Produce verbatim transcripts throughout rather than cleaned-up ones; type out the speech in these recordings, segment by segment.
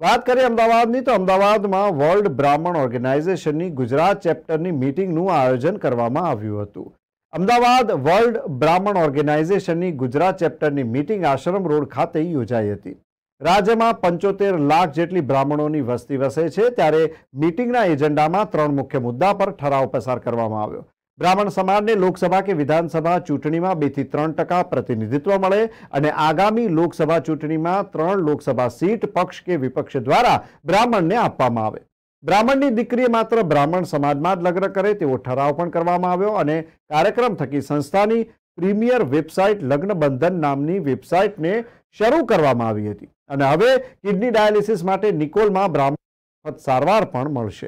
વાત કરીએ અમદાવાદની તો અમદાવાદમાં વર્લ્ડ બ્રાહ્મણ ઓર્ગેનાઇઝેશનની ગુજરાત ચેપ્ટરની મીટિંગનું આયોજન કરવામાં આવ્યું હતું। અમદાવાદ વર્લ્ડ બ્રાહ્મણ ઓર્ગેનાઇઝેશનની ગુજરાત ચેપ્ટરની મીટિંગ આશ્રમ રોડ ખાતે યોજાઈ હતી। રાજ્યમાં પંચોતેર લાખ જેટલી બ્રાહ્મણોની વસ્તી વસે છે, ત્યારે મીટિંગના એજન્ડામાં ત્રણ મુખ્ય મુદ્દા પર ઠરાવ પસાર કરવામાં આવ્યો। બ્રાહ્મણ સમાજને લોકસભા કે વિધાનસભા ચૂંટણીમાં બે થી ત્રણ ટકા પ્રતિનિધિત્વ મળે અને આગામી લોકસભા ચૂંટણીમાં ત્રણ લોકસભા સીટ પક્ષ કે વિપક્ષ દ્વારા બ્રાહ્મણને આપવામાં આવે। બ્રાહ્મણની દીકરીએ માત્ર બ્રાહ્મણ સમાજમાં જ લગ્ન કરે તેવો ઠરાવ પણ કરવામાં આવ્યો અને કાર્યક્રમ થકી સંસ્થાની પ્રીમિયર વેબસાઇટ લગ્ન બંધન નામની વેબસાઇટને શરૂ કરવામાં આવી હતી અને હવે કિડની ડાયાલિસિસ માટે નિકોલમાં બ્રાહ્મણ સારવાર પણ મળશે।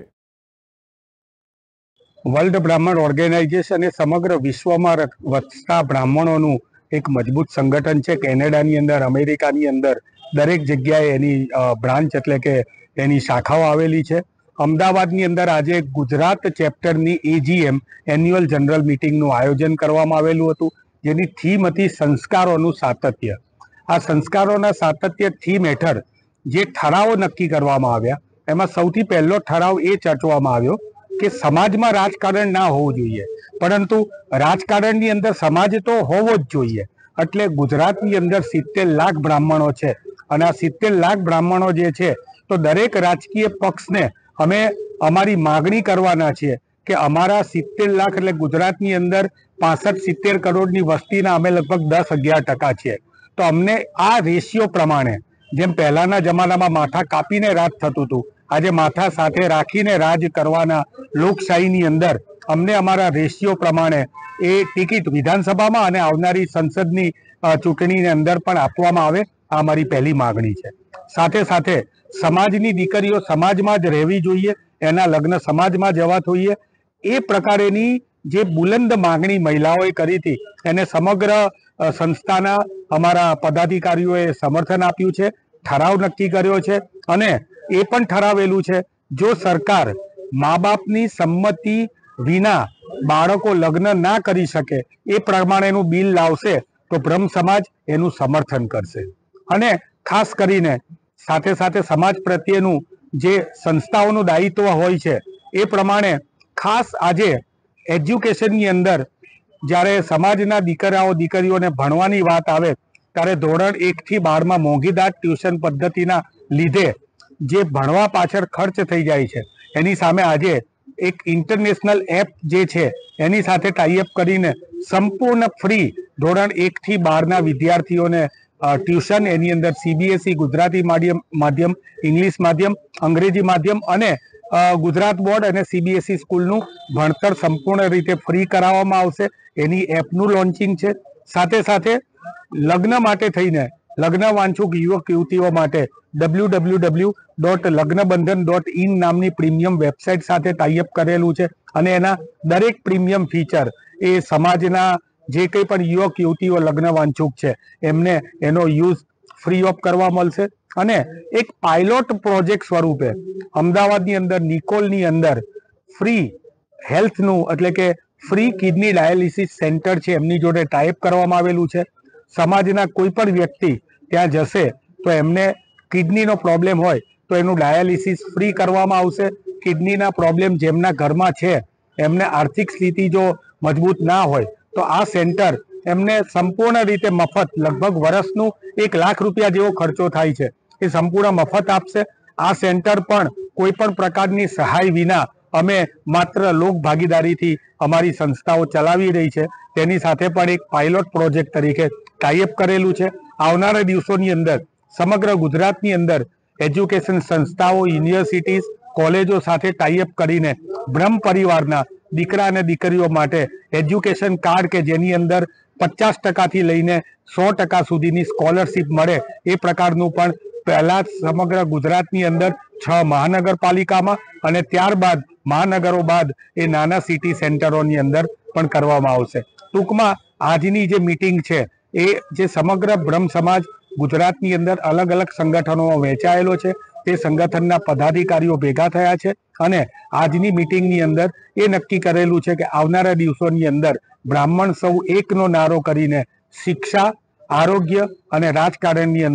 વર્લ્ડ બ્રાહ્મણ ઓર્ગેનાઇઝેશન એ સમગ્ર વિશ્વમાં વસતા બ્રાહ્મણોનું એક મજબૂત સંગઠન છે। કેનેડાની અંદર, અમેરિકાની અંદર દરેક જગ્યાએ એની બ્રાન્ચ એટલે કે એની શાખાઓ આવેલી છે। અમદાવાદની અંદર આજે ગુજરાત ચેપ્ટરની એજીએમ એન્યુઅલ જનરલ મિટિંગનું આયોજન કરવામાં આવેલું હતું, જેની થીમ હતી સંસ્કારોનું સાતત્ય। આ સંસ્કારોના સાતત્ય થીમ હેઠળ જે ઠરાવો નક્કી કરવામાં આવ્યા, એમાં સૌથી પહેલો ઠરાવ એ ચર્ચવામાં આવ્યો કે સમાજમાં રાજકારણ ના હોવું જોઈએ, પરંતુ રાજકારણની અંદર સમાજ તો હોવો જ જોઈએ। એટલે ગુજરાતની અંદર સિત્તેર લાખ બ્રાહ્મણો છે અને આ સિત્તેર લાખ બ્રાહ્મણો જે છે તો દરેક રાજકીય પક્ષને અમે અમારી માગણી કરવાના છીએ કે અમારા સિત્તેર લાખ એટલે ગુજરાતની અંદર પાસઠ સિત્તેર કરોડની વસ્તીના અમે લગભગ દસ અગિયાર ટકા છીએ, તો અમને આ રેશિયો પ્રમાણે, જેમ પહેલાના જમાનામાં માથા કાપીને રાજ થતું હતું, આજે માથા સાથે રાખીને રાજ કરવાના લોકશાહીની અંદર અમને અમારા રેશિયો પ્રમાણે એ ટિકિટ વિધાનસભામાં અને આવનારી સંસદની ચૂંટણીની અંદર પણ આપવામાં આવે, આ અમારી પહેલી માગણી છે। સાથે સાથે સમાજની દીકરીઓ સમાજમાં જ રહેવી જોઈએ, એના લગ્ન સમાજમાં જવા જોઈએ, એ પ્રકારેની જે બુલંદ માગણી મહિલાઓએ કરી હતી એને સમગ્ર સંસ્થાના અમારા પદાધિકારીઓએ સમર્થન આપ્યું છે, ઠરાવ નક્કી કર્યો છે અને એ પણ ઠરાવેલું છે જો સરકાર મા બાપની સંમતિ વિના બાળકો લગ્ન ના કરી શકે એ પ્રમાણેનું બિલ લાવશે તો બ્રહ્મ સમાજ એનું સમર્થન કરશે। અને ખાસ કરીને સાથે સાથે સમાજ પ્રત્યેનું જે સંસ્થાઓનું દાયિત્વ હોય છે એ પ્રમાણે ખાસ આજે એજ્યુકેશનની અંદર જ્યારે સમાજના દીકરાઓ દીકરીઓને ભણવાની વાત આવે ત્યારે ધોરણ એકથી બારમાં મોંઘીદાટ ટ્યુશન પદ્ધતિના લીધે જે ભણવા પાછળ ખર્ચ થઈ જાય છે, એની સામે આજે એક ઇન્ટરનેશનલ એપ જે છે એની સાથે ટાઈઅપ કરીને સંપૂર્ણ ફ્રી ધોરણ એકથી બારના વિદ્યાર્થીઓને ટ્યુશન, એની અંદર સીબીએસઈ ગુજરાતી માધ્યમ માધ્યમ ઇંગ્લિશ માધ્યમ, અંગ્રેજી માધ્યમ અને ગુજરાત બોર્ડ અને સીબીએસઈ સ્કૂલનું ભણતર સંપૂર્ણ રીતે ફ્રી કરાવવામાં આવશે। એની એપનું લોન્ચિંગ છે। સાથે સાથે લગ્ન માટે થઈને લગ્ન વાંછુક યુવક યુવતીઓ માટે W W W dot Lagnabandhan dot in નામની પ્રીમિયમ વેબસાઇટ સાથે ટાઈઅપ કરેલું છે અને એના દરેક પ્રીમિયમ ફીચર એ સમાજના જે કંઈ પણ યુવક યુવતીઓ લગ્ન વાંછુક છે એમને એનો યુઝ ફ્રી ઓફ કરવા મળશે। અને એક પાયલોટ પ્રોજેક્ટ સ્વરૂપે અમદાવાદની અંદર નિકોલની અંદર ફ્રી હેલ્થનું એટલે કે ફ્રી કિડની ડાયાલિસિસ સેન્ટર છે એમની જોડે ટાઈપ કરવામાં આવેલું છે। સમાજના કોઈ પણ વ્યક્તિ ત્યાં જશે તો એમને કિડનીનો પ્રોબ્લેમ હોય તો એનું ડાયાલિસિસ ફ્રી કરવામાં આવશે। કિડનીના પ્રોબ્લેમ જેમના ઘરમાં છે, એમને આર્થિક સ્થિતિ જો મજબૂત ના હોય તો આ સેન્ટર એમને સંપૂર્ણ રીતે મફત, લગભગ વર્ષનું એક લાખ રૂપિયા જેવો ખર્ચો થાય છે, એ સંપૂર્ણ મફત આપશે। આ સેન્ટર પણ કોઈ પણ પ્રકારની સહાય વિના અમે માત્ર લોક ભાગીદારીથી અમારી સંસ્થાઓ ચલાવી રહી છે, તેની સાથે પણ એક પાયલોટ પ્રોજેક્ટ તરીકે ટાઈઅપ કરેલું છે। આવનારા દિવસોની અંદર સમગ્ર ગુજરાતની અંદર એજ્યુકેશન સંસ્થાઓ, યુનિવર્સિટીઝ, કોલેજો સાથે ટાઈઅપ કરીને બ્રહ્મ પરિવારના દીકરા અને દીકરીઓ માટે એજ્યુકેશન કાર્ડ કે જેની અંદર પચાસ ટકાથી લઈને સો ટકા સુધીની સ્કોલરશીપ મળે એ પ્રકારનું પણ પહેલા સમગ્ર ગુજરાતની અંદર છ મહાનગરપાલિકામાં અને ત્યારબાદ મહાનગરો બાદ એ નાના સિટી સેન્ટરોની અંદર પણ કરવામાં આવશે। ટૂંકમાં આજની જે મીટિંગ છે એ જે સમગ્ર બ્રહ્મ સમાજ ગુજરાતની અંદર અલગ અલગ સંગઠનોમાં વહેંચાયેલો છે, તે સંગઠનના પદાધિકારીઓ ભેગા થયા છે અને આજની મીટિંગની અંદર એ નક્કી કરેલું છે કે આવનારા દિવસોની અંદર બ્રાહ્મણ સૌ એકનો નારો કરીને શિક્ષા, આરોગ્ય અને રાજકારણની અંદર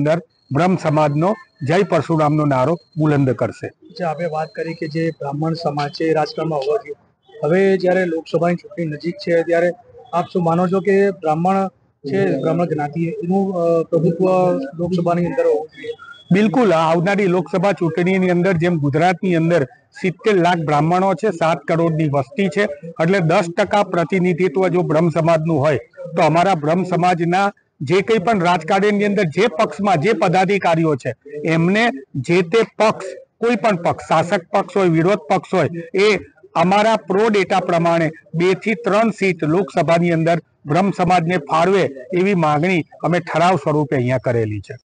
બ્રહ્મ સમાજનો જય પરશુરામનો નારો બુલંદ કરશે. જે આપણે વાત કરી કે જે બ્રાહ્મણ સમાજ છે એ રાજકારણમાં હોવો જોઈએ, હવે જ્યારે લોકસભાની ચૂંટણી નજીક છે ત્યારે આપ શું માનો છો કે બ્રાહ્મણ છે, બ્રાહ્મણ જ્ઞાતિ એનું અ, પ્રભુત્વ લોકસભાની અંદર હોવું જોઈએ? બિલકુલ. આવનારી લોકસભા ચૂંટણીની અંદર જેમ ગુજરાતની અંદર સિત્તેર લાખ બ્રાહ્મણો છે, સાત કરોડની વસ્તી છે, એટલે દસ ટકા પ્રતિનિધિત્વ જો બ્રહ્મ સમાજનું હોય તો અમારા બ્રહ્મ સમાજના જે કંઈ પણ રાજકારણની અંદર જે પક્ષમાં જે પદાધિકારીઓ છે એમને જે તે પક્ષ, કોઈ પણ પક્ષ, શાસક પક્ષ હોય, વિરોધ પક્ષ હોય, એ અમારા પ્રો ડેટા પ્રમાણે બે થી ત્રણ સીટ લોકસભાની અંદર બ્રહ્મ સમાજને ફાળવે એવી માગણી અમે ઠરાવ સ્વરૂપે અહીંયા કરેલી છે.